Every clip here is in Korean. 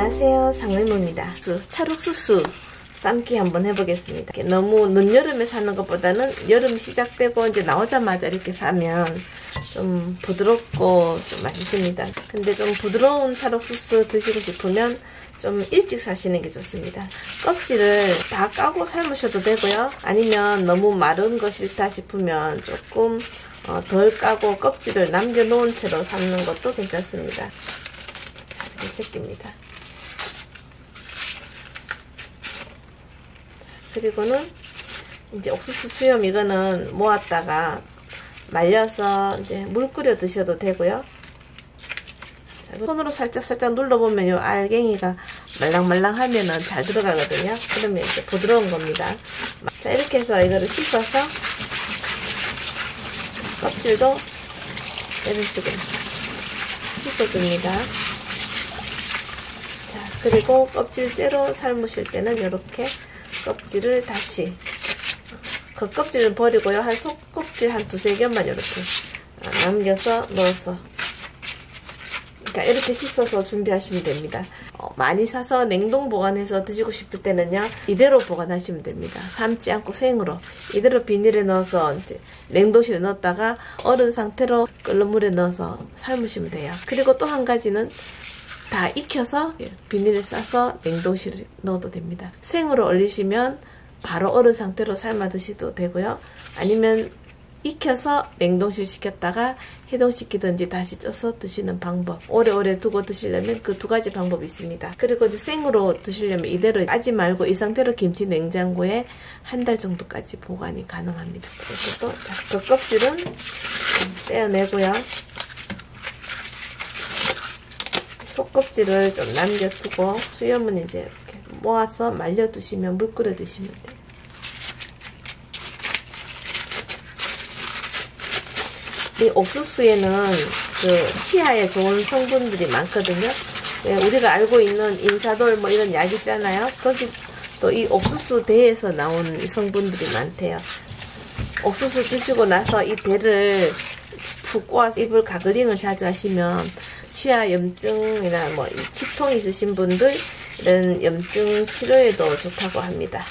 안녕하세요, 상의모입니다. 찰옥수수 삶기 한번 해보겠습니다. 너무 늦여름에 사는 것보다는 여름 시작되고 이제 나오자마자 이렇게 사면 좀 부드럽고 좀 맛있습니다. 근데 좀 부드러운 찰옥수수 드시고 싶으면 좀 일찍 사시는 게 좋습니다. 껍질을 다 까고 삶으셔도 되고요. 아니면 너무 마른 거 싫다 싶으면 조금 덜 까고 껍질을 남겨놓은 채로 삶는 것도 괜찮습니다. 이렇게 제낍니다. 그리고는 이제 옥수수 수염 이거는 모았다가 말려서 이제 물 끓여 드셔도 되고요. 손으로 살짝 눌러보면 요 알갱이가 말랑말랑하면은 잘 들어가거든요. 그러면 이제 부드러운 겁니다. 자, 이렇게 해서 이거를 씻어서 껍질도 이런 식으로 씻어줍니다. 자, 그리고 껍질째로 삶으실 때는 이렇게 껍질을 다시 겉껍질은 버리고요. 한 속껍질 한 두세 겹만 이렇게 남겨서 넣어서 이렇게 씻어서 준비하시면 됩니다. 많이 사서 냉동 보관해서 드시고 싶을 때는요, 이대로 보관하시면 됩니다. 삶지 않고 생으로 이대로 비닐에 넣어서 이제 냉동실에 넣었다가 얼은 상태로 끓는 물에 넣어서 삶으시면 돼요. 그리고 또 한 가지는 다 익혀서 비닐에 싸서 냉동실에 넣어도 됩니다. 생으로 얼리시면 바로 얼은 상태로 삶아 드셔도 되고요. 아니면 익혀서 냉동실 시켰다가 해동시키든지 다시 쪄서 드시는 방법, 오래오래 두고 드시려면 그 두 가지 방법이 있습니다. 그리고 이제 생으로 드시려면 이대로 까지 말고 이 상태로 김치 냉장고에 한 달 정도까지 보관이 가능합니다. 그리고 또 그 껍질은 떼어내고요. 속껍질을 좀 남겨두고 수염은 이제 이렇게 모아서 말려 두시면 물 끓여 드시면 돼요. 이 옥수수에는 그 치아에 좋은 성분들이 많거든요. 네, 우리가 알고 있는 인사돌 뭐 이런 약 있잖아요. 거기 또 이 옥수수 대에서 나온 성분들이 많대요. 옥수수 드시고 나서 이 대를 푹 꼬아서 입을 가글링을 자주 하시면 치아 염증이나 뭐 치통 있으신 분들 이런 염증 치료에도 좋다고 합니다.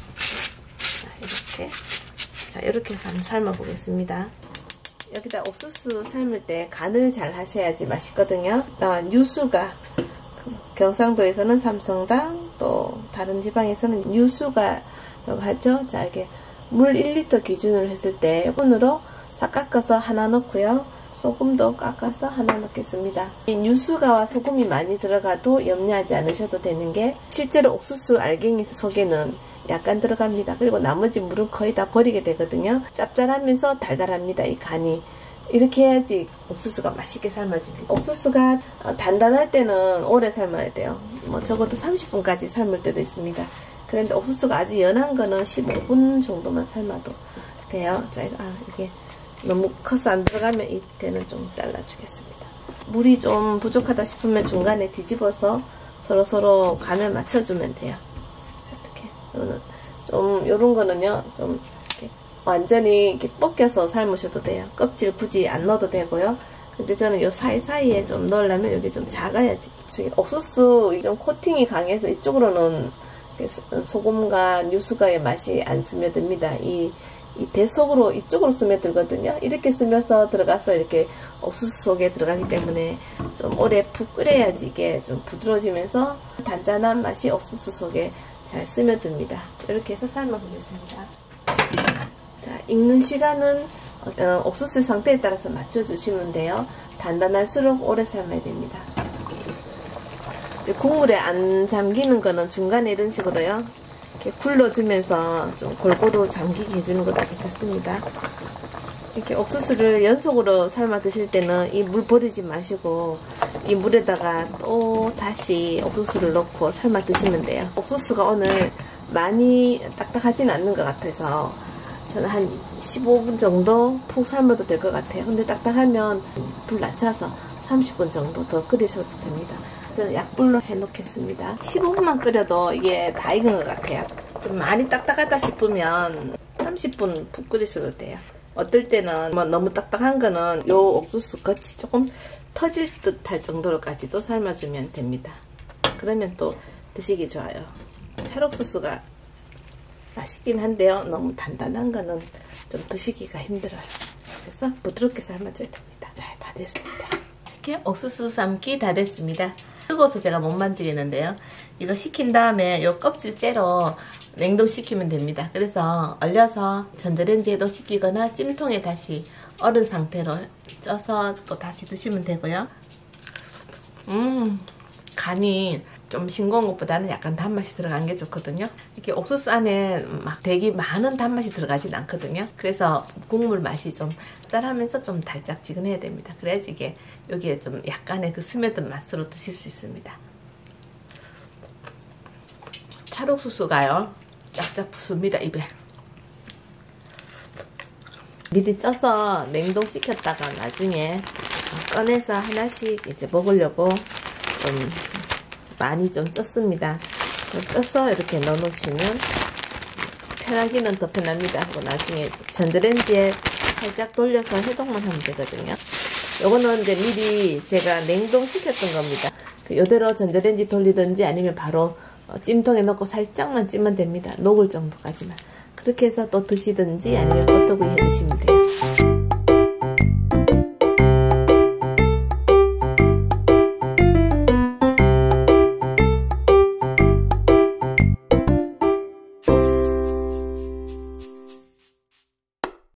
자, 이렇게 해서 한번 삶아 보겠습니다. 여기다 옥수수 삶을 때 간을 잘 하셔야지 맛있거든요. 유수가 경상도에서는 삼성당, 또 다른 지방에서는 유수가라고 하죠. 자, 이게 물 1리터 기준으로 했을 때 스푼으로 싹 깎아서 하나 넣고요. 소금도 깎아서 하나 넣겠습니다. 이 유수가와 소금이 많이 들어가도 염려하지 않으셔도 되는 게, 실제로 옥수수 알갱이 속에는 약간 들어갑니다. 그리고 나머지 물은 거의 다 버리게 되거든요. 짭짤하면서 달달합니다. 이 간이. 이렇게 해야지 옥수수가 맛있게 삶아집니다. 옥수수가 단단할 때는 오래 삶아야 돼요. 뭐 적어도 30분까지 삶을 때도 있습니다. 그런데 옥수수가 아주 연한 거는 15분 정도만 삶아도 돼요. 자, 이게 너무 커서 안 들어가면 이때는 좀 잘라주겠습니다. 물이 좀 부족하다 싶으면 중간에 뒤집어서 서로 간을 맞춰주면 돼요. 좀 요런 거는요, 좀 이렇게 완전히 이렇게 벗겨서 삶으셔도 돼요. 껍질 굳이 안 넣어도 되고요. 근데 저는 요 사이사이에 좀 넣으려면 여기 좀 작아야지. 옥수수 좀 코팅이 강해서 이쪽으로는 소금과 유수가의 맛이 안 스며듭니다. 이 대속으로 이쪽으로 스며들거든요. 이렇게 스며서 들어가서 이렇게 옥수수 속에 들어가기 때문에 좀 오래 푹 끓여야지 이게 좀 부드러워지면서 단짠한 맛이 옥수수 속에 잘 스며듭니다. 이렇게 해서 삶아보겠습니다. 자, 익는 시간은 옥수수 상태에 따라서 맞춰주시면 돼요. 단단할수록 오래 삶아야 됩니다. 이제 국물에 안 잠기는 거는 중간에 이런 식으로요, 이렇게 굴러주면서 좀 골고루 잠기게 해주는 것도 괜찮습니다. 이렇게 옥수수를 연속으로 삶아 드실 때는 이 물 버리지 마시고 이 물에다가 또 다시 옥수수를 넣고 삶아 드시면 돼요. 옥수수가 오늘 많이 딱딱하진 않는 것 같아서 저는 한 15분 정도 푹 삶아도 될 것 같아요. 근데 딱딱하면 불 낮춰서 30분 정도 더 끓이셔도 됩니다. 저는 약불로 해놓겠습니다. 15분만 끓여도 이게 다 익은 것 같아요. 좀 많이 딱딱하다 싶으면 30분 푹 끓이셔도 돼요. 어떨 때는 뭐 너무 딱딱한 거는 요 옥수수 겉이 조금 터질 듯 할 정도로까지도 삶아주면 됩니다. 그러면 또 드시기 좋아요. 찰옥수수가 맛있긴 한데요. 너무 단단한 거는 좀 드시기가 힘들어요. 그래서 부드럽게 삶아줘야 됩니다. 자, 다 됐습니다. 이렇게 옥수수 삶기 다 됐습니다. 뜨거워서 제가 못 만지겠는데요. 이거 식힌 다음에 요 껍질째로 냉동시키면 됩니다. 그래서 얼려서 전자레인지에도 식히거나 찜통에 다시 얼은 상태로 쪄서 또 다시 드시면 되고요. 간이 좀 싱거운 것보다는 약간 단맛이 들어간 게 좋거든요. 이렇게 옥수수 안에 막 되게 많은 단맛이 들어가진 않거든요. 그래서 국물 맛이 좀 짭짤하면서 좀 달짝지근해야 됩니다. 그래야지 이게 여기에 좀 약간의 그 스며든 맛으로 드실 수 있습니다. 찰옥수수가요, 쫙쫙 붙습니다, 입에. 미리 쪄서 냉동시켰다가 나중에 꺼내서 하나씩 이제 먹으려고 좀 많이 좀 쪘습니다. 쪄서 이렇게 넣어놓으시면 편하기는 더 편합니다. 하고 나중에 전자레인지에 살짝 돌려서 해동만 하면 되거든요. 요거는 이제 미리 제가 냉동시켰던 겁니다. 요대로 전자레인지 돌리든지 아니면 바로 찜통에 넣고 살짝만 찌면 됩니다. 녹을 정도까지만. 그렇게 해서 또 드시든지 아니면 버터구이 해 드시면